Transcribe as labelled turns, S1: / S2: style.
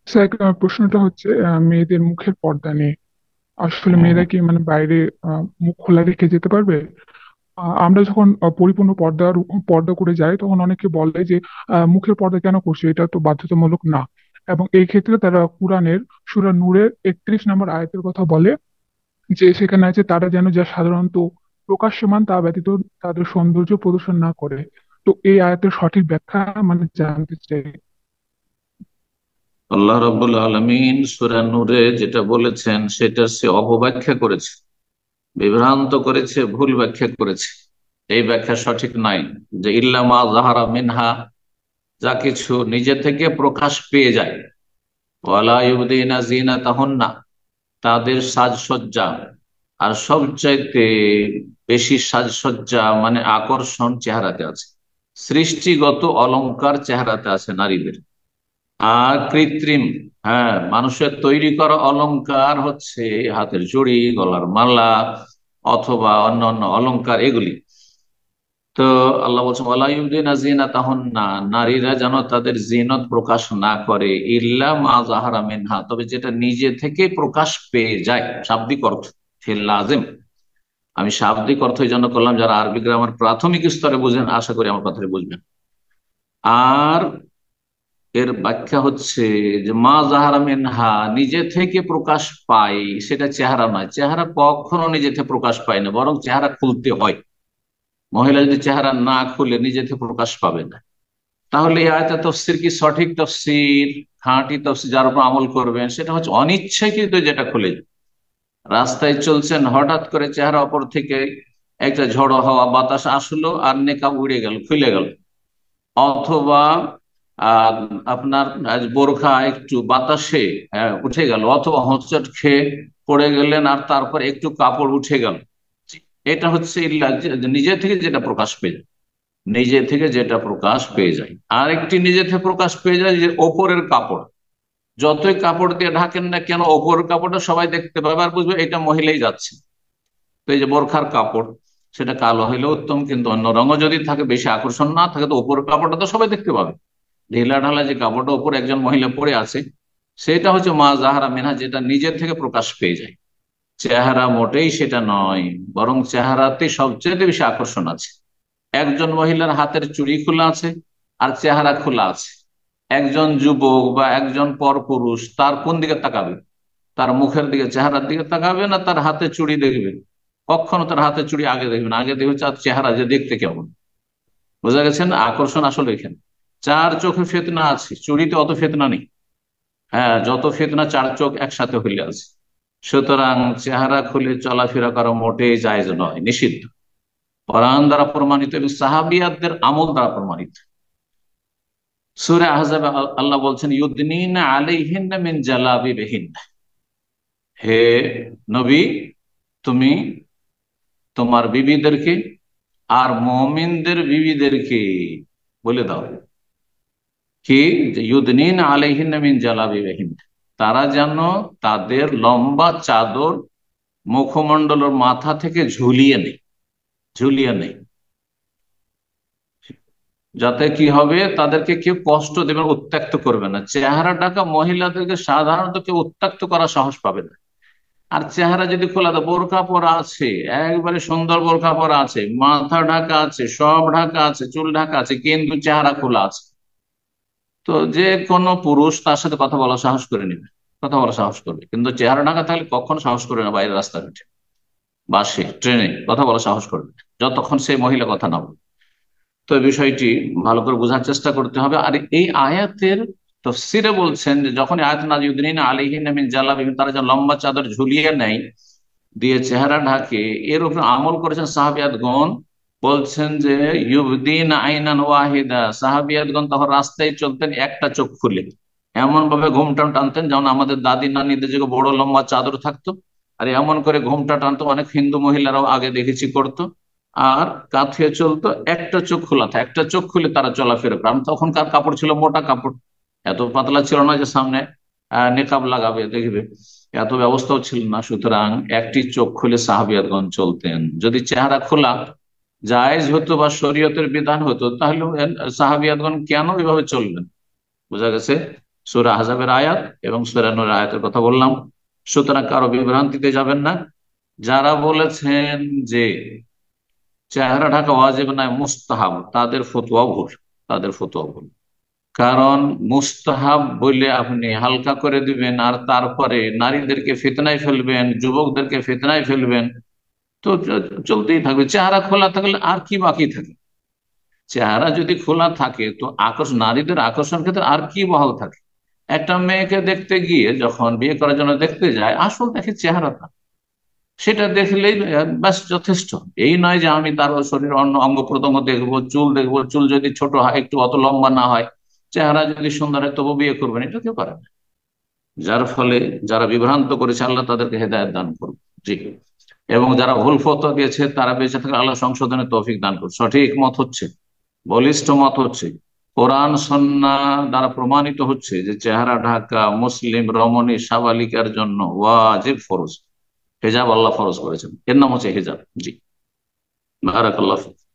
S1: Sir, প্রশ্নটা হচ্ছে মেয়েদের মুখের পর্দা নিয়ে। আসলে
S2: হুম।
S1: মেয়েরা কি মানে বাইরে মুখ খোলা রেখে যেতে পারবে? আমরা যখন পরিপূর্ণ পর্দা করে যাই, তখন অনেকে বলে যে মুখের পর্দা কেন করছো, এটা তো বাধ্যতামূলক না। এবং এই ক্ষেত্রে তারা কোরআনের সূরা নূরের 31 নম্বর আয়াতের কথা বলে, যে সেখানে আছে তারা যেন যা সাধারণত প্রকাশ্যমান তা ব্যতীত তাদের সৌন্দর্য প্রদর্শন না করে। তো এই আয়াতের সঠিক ব্যাখ্যা মানে জানতে চাই।
S2: আল্লাহ রাব্বুল আলামিন সূরা নূরে যেটা বলেছেন সেটা সে অপব্যাখ্যা করেছে, বিভ্রান্ত করেছে, ভুল ব্যাখ্যা করেছে। এই ব্যাখ্যা সঠিক নাই যে ইল্লা মা যাহারা মিনহা, যা কিছু নিজে থেকে প্রকাশ পেয়ে যায়, ওয়ালা ইউবদিনা যিনাতাহুন্না, তাদের সাজসজ্জা। আর সবচাইতে বেশি সাজসজ্জা মানে আকর্ষণ চেহারাতে আছে, সৃষ্টিগত অলংকার চেহারাতে আছে নারীদের। আর কৃত্রিম, হ্যাঁ, মানুষের তৈরি করা অলংকার হচ্ছে হাতের চুড়ি, গলার মালা, অথবা অন্য অন্য অলংকার, এগুলি। তো আল্লাহ বলছেন ওয়ালা ইউদিনা যিনাতাহুন্না, নারীরা যেন তাদের জিনত প্রকাশ না করে, ইল্লা মা যাহারা মিনহা, তবে যেটা নিজে থেকে প্রকাশ পেয়ে যায়। শাব্দিক অর্থ ফিল লাজিম। আমি শাব্দিক অর্থ এই জন্য করলাম, যারা আরবি গ্রামার প্রাথমিক স্তরে বুঝেন আশা করি আমার কথাটা বুঝবেন। আর এর ব্যাখ্যা হচ্ছে যে মা জাহারা মিনহা, নিজে থেকে প্রকাশ পায়, সেটা চেহারা নয়। চেহারা কখনো নিজে থেকে প্রকাশ পায় না, বরং চেহারা খুলতে হয়। মহিলা যদি চেহারা না খুলে নিজে থেকে প্রকাশ পাবে না। তাহলে এই আয়াতের তফসির কি সঠিক তফসির, খাঁটি তফসির যার উপর আমল করবেন? সেটা হচ্ছে অনিচ্ছাকৃত যেটা খুলে যায়। রাস্তায় চলছেন, হঠাৎ করে চেহারা অপর থেকে একটা ঝড়ো হাওয়া বাতাস আসলো আর নেকাব উড়ে গেল, খুলে গেল। অথবা আহ, আপনার বোরখা একটু বাতাসে উঠে গেল, অথবা হোঁচট খেয়ে পড়ে গেলেন আর তারপর একটু কাপড় উঠে গেল। এটা হচ্ছে নিজে থেকে যেটা প্রকাশ পেয়ে যায়, নিজে থেকে যেটা প্রকাশ পেয়ে যায়। আর একটি নিজে থেকে প্রকাশ পেয়ে যায় যে ওপরের কাপড়, যতই কাপড় দিয়ে ঢাকেন না কেন ওপরের কাপড়টা সবাই দেখতে পাবে আর বুঝবে এটা মহিলাই যাচ্ছে। তো এই যে বোরখার কাপড়, সেটা কালো হইলে উত্তম, কিন্তু অন্য রঙও যদি থাকে, বেশি আকর্ষণ না থাকে, তো ওপরের কাপড়টা তো সবাই দেখতে পাবে। ঢিলা ঢালা যে কাপড়টা উপর একজন মহিলা পরে আছে, সেটা হচ্ছে মা জাহারা মিনহা, যেটা নিজের থেকে প্রকাশ পেয়ে যায়। চেহারা মোটেই সেটা নয়, বরং চেহারাতে সবচেয়ে বেশি আকর্ষণ আছে। একজন মহিলার হাতের চুড়ি খোলা আছে আর চেহারা খোলা আছে। একজন যুবক বা একজন পরপুরুষ তার কোন দিকে তাকাবে? তার মুখের দিকে, চেহারার দিকে তাকাবে, না তার হাতে চুড়ি দেখবে? কখনো তার হাতে চুড়ি আগে দেখবে না, আগে দেখবে তার চেহারা যে দেখতে কেমন। বোঝা গেছে না আকর্ষণ আসলে এখানে? চার চোখে ফেতনা আছে, চুড়িতে অত ফেতনা নেই। হ্যাঁ, যত ফিতনা চার চোখ একসাথে হইলে আছে। সুতরাং চেহারা খুলে চলাফেরা করা মোটেই জায়েজ নয়, নিষিদ্ধ। কোরআন দ্বারা প্রমাণিত এবং সাহাবিয়াতদের আমল দ্বারা প্রমাণিত। সূরা আহজাবে আল্লাহ বলছেন ইউদনিনা আলাইহিন্না মিন জালাবিবিহিন্না, হে নবী, তুমি তোমার বিবিদেরকে আর মুমিনদের বিবিদেরকে বলে দাও কি, যে ইউদনিনা আলাইহিন্না মিন জালাবিবিহিন্না, তারা যেন তাদের লম্বা চাদর মুখমণ্ডলের মাথা থেকে ঝুলিয়ে নেই, ঝুলিয়ে নেই। যাতে কি হবে, তাদেরকে কেউ কষ্ট দেবে না, উত্ত্যক্ত করবে না। চেহারা ঢাকা মহিলাদেরকে সাধারণত কেউ উত্ত্যক্ত করার সাহস পাবে না। আর চেহারা যদি খোলা, তো বোরখা পরা আছে, একবারে সুন্দর বোরখা পরা আছে, মাথা ঢাকা আছে, সব ঢাকা আছে, চুল ঢাকা আছে, কিন্তু চেহারা খোলা আছে, তো যে কোনো পুরুষ তার সাথে কথা বলা সাহস করে নেবে, কথা বলা সাহস করবে। কিন্তু চেহারা ঢাকা থাকলে কখনো সাহস করবে না বাইরে রাস্তাঘাটে, বাসে, ট্রেনে কথা বলা সাহস করবে না, যতক্ষণ সেই মহিলা কথা না বলবে। তো এই বিষয়টি ভালো করে বোঝার চেষ্টা করতে হবে। আর এই আয়াতের তফসিরে বলছেন যে যখন আয়াত নাযিলুদ্দিন আলাইহিন মিন জালাবিহিম, তারা যেন লম্বা চাদর ঝুলিয়ে নেয়, দিয়ে চেহারা ঢাকে, এর উপর আমল করেছেন সাহাবিয়াতগণ। বলছেন যে ইউবদিন আইনান ওয়াহিদা, সাহাবিয়াতগণ তখন রাস্তায় চলতেন একটা চোখ খুলে, এমন ভাবে ঘোমটা টানতেন যেমন আমাদের দাদি নানিদের যে বড় লম্বা চাদর থাকতো, আর এমন করে ঘোমটা টানতো, অনেক হিন্দু মহিলারাও আগে দেখেছি করতো। আর কাঁথিয়ে চলতো, একটা চোখ খোলা থাকে, একটা চোখ খুলে তারা চলাফেরা, কারণ তখনকার কাপড় ছিল মোটা কাপড়, এত পাতলা ছিল না যে সামনে নেকাব লাগাবে দেখবে, এত ব্যবস্থাও ছিল না। সুতরাং একটি চোখ খুলে সাহাবিয়াতগণ চলতেন। যদি চেহারা খোলা জায়েজ হতো বা শরীয়তের বিধান হতো, তাহলে সাহাবিয়াতগণ কেন এভাবে চলবেন? বোঝা গেছে? সূরা আহজাবের আয়াত এবং সূরা নূরের আয়াতের কথা বললাম। সুতরাং কারো বিভ্রান্তিতে যাবেন না। যারা বলেছেন যে চেহারা ঢাকা ওয়াজিব নয় মুস্তাহাব, তাদের ফতোয়া ভুল, তাদের ফতোয়া ভুল। কারণ মুস্তাহাব বলে আপনি হালকা করে দিবেন আর তারপরে নারীদেরকে ফিতনায় ফেলবেন, যুবকদেরকে ফিতনায় ফেলবেন, তো চলতেই থাকবে। চেহারা খোলা থাকলে আর কি বাকি থাকে? চেহারা যদি খোলা থাকে তো আকর্ষণ, নারীদের আকর্ষণ ক্ষেত্রে আর কি বহাল থাকে? একটা মেয়েকে দেখতে গিয়ে যখন বিয়ে করার জন্য দেখতে যায়, আসল দেখে চেহারাটা, সেটা দেখলেই ব্যাস যথেষ্ট। এই নয় যে আমি তার শরীরের অন্য অঙ্গ প্রত্যঙ্গ দেখবো, চুল দেখবো, চুল যদি ছোট হয়, একটু অত লম্বা না হয়, চেহারা যদি সুন্দর হয় তবু বিয়ে করবেন, এটা কেউ পারে না। যার ফলে যারা বিভ্রান্ত করেছে আল্লাহ তাদেরকে হেদায়েত দান করুন। জি। এবং যারা ভুল ফতোয়া দিয়েছে তারা বেঁচে থাকলে আল্লাহ সংশোধনের তৌফিক দান করুন। সঠিক মত হচ্ছে, বলিষ্ঠ মত হচ্ছে, কোরআন সুন্নাহ দ্বারা প্রমাণিত হচ্ছে যে চেহারা ঢাকা মুসলিম রমণী সাবালিকার জন্য ওয়াজিব, ফরজ। হেজাব আল্লাহ ফরজ করেছেন, এর নাম হচ্ছে হেজাব। জি। বারাকাল্লাহ ফিক।